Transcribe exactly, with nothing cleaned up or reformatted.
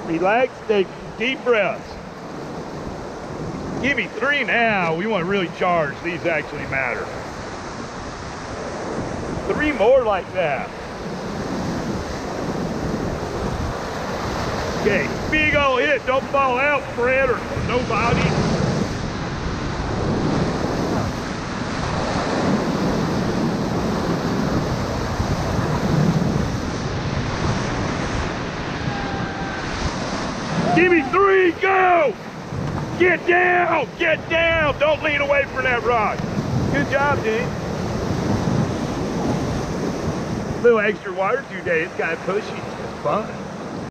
Relax, take deep breaths. Give me three now. We want to really charge. These actually matter. Three more like that. Okay, big ol' hit. Don't fall out, Fred, or nobody. Give me three, go! Get down, get down. Don't lean away from that rock. Good job, dude. A little extra water today. It's kind of pushy. It's fun.